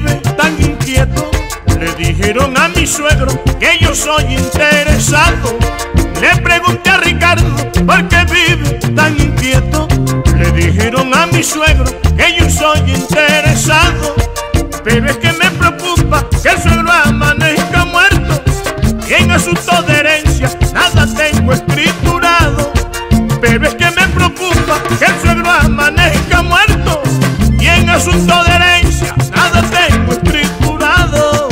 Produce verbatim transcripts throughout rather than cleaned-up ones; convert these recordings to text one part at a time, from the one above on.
vive tan inquieto? Le dijeron a mi suegro que yo soy interesado. Le pregunté a Ricardo por qué vive tan inquieto. Le dijeron a mi suegro que yo soy interesado. Pero es que me preocupa que el suegro amanezca muerto y en asuntos de herencia nada tengo escriturado. Pero es que me preocupa que el suegro amanezca muerto y en asuntos de herencia nada tengo escriturado.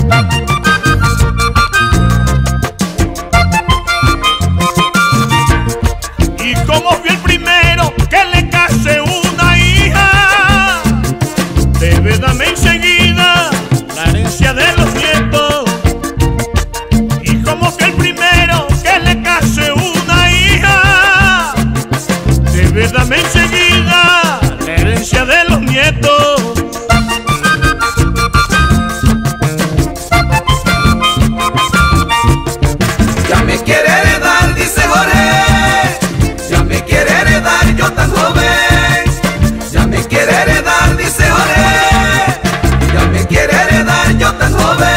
Y como fui el primero que le casé una hija, debe darme enseguida la herencia de los nietos. Y como fui el primero que le casé una hija, debe darme enseguida la herencia de los nietos. Ya me quiere heredar, dice Jorge. Ya me quiere heredar, yo tan joven. Ya me quiere heredar, dice Jorge. Ya me quiere heredar, yo tan joven.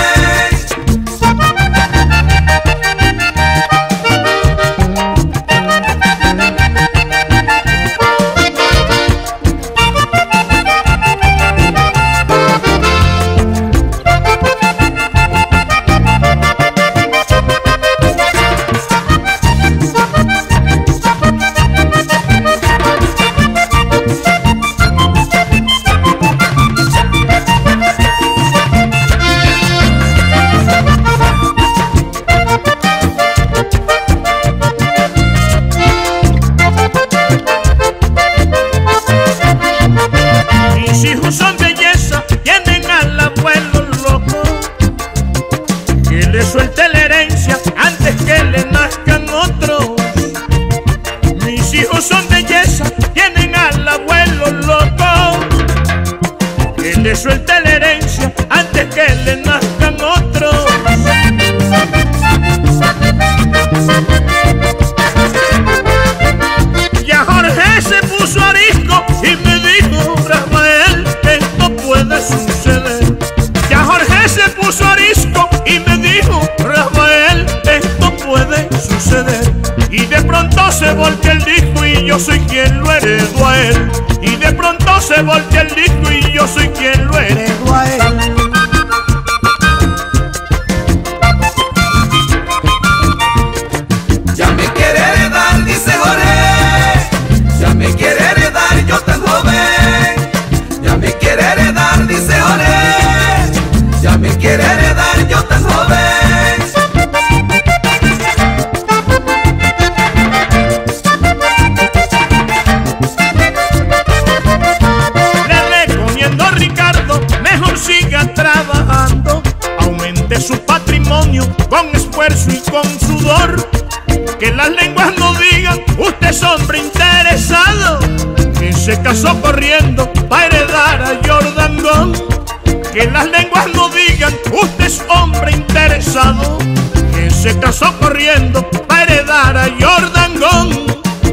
Mis hijos son belleza, tienen al abuelo loco, que le suelte la herencia antes que le nazcan otros. Mis hijos son belleza, tienen al abuelo loco, que le suelte la herencia antes que le nazcan otros. Ya Jorge se puso arisco y me dijo: Rafael, esto puede suceder. Ya Jorge se puso arisco y me dijo: Rafael, esto puede suceder. Y de pronto se voltea el disco y yo soy quien lo heredo a él. Y de pronto se voltea el disco y yo soy quien lo heredo a él. Ya me quiere heredar, dice Jorge. Ya me quiere heredar, yo tan joven. Ya me quiere heredar, dice Jorge. Ya me quiere heredar, yo tan joven. Le recomiendo a Ricardo, mejor siga trabajando. Aumente su patrimonio con esfuerzo y con sudor. Que las lenguas no digan: usted es hombre interesado, que se casó corriendo para heredar a Jordangón. Que las lenguas no digan: usted es hombre interesado, que se casó corriendo para heredar a Jordangón.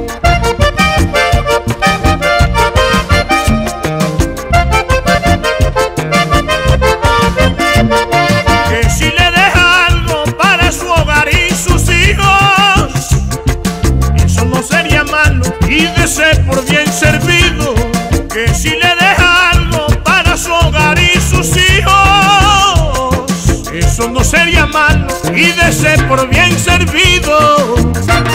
Que si le deja algo para su hogar y sus hijos, eso no sería malo y de ser por bien servido. Que si le deja algo para su hogar y sus hijos, eso no sería malo y de ser por bien servido.